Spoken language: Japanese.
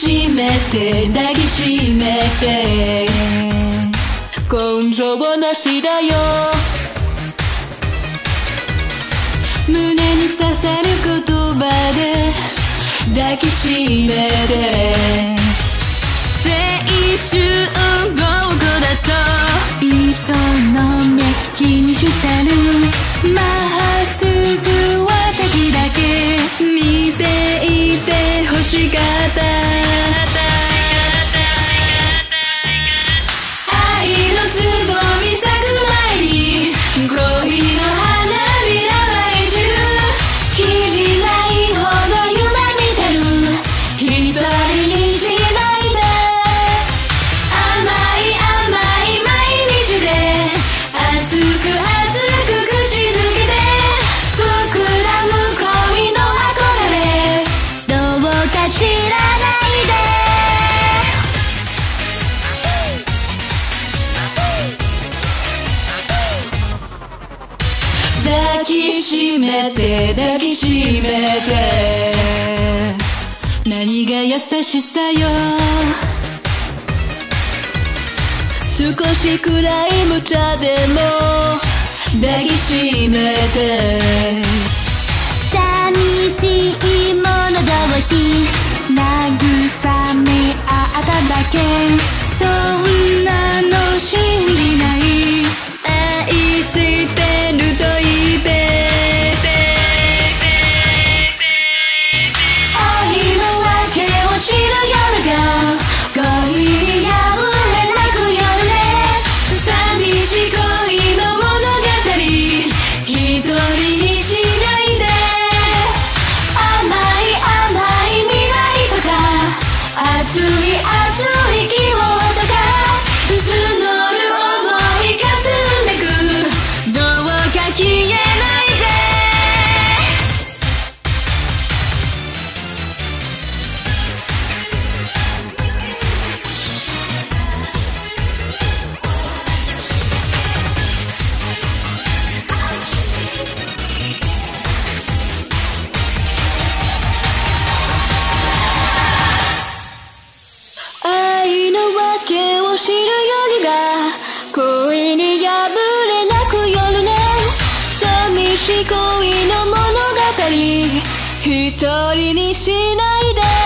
しめて抱きしめて根性なしだよ胸に刺さる言葉で抱きしめて青春ごっこだと人の目気にしてるまっすぐ私だけ見ていて欲しかった愛のつぼみ咲く前に恋の花びら舞い散るきりないほど夢見てる一人にしないで甘い甘い毎日で熱く熱く口づけて膨らむ恋の憧れどうか散らないで抱きしめて抱きしめて何が優しさよ少しくらい無茶でも抱きしめて寂しいもの同士慰め合っただけそんなの信じない愛してると言って愛の訳を知る夜が恋に破れ泣く夜で寂しい恋の物語一人にしないで甘い甘い未来とか熱い熱い希望とか募る想いが澄んでくどうか消えないで愛の訳を知るよりが恋に破れ泣く夜ね寂しい恋の物語一人にしないで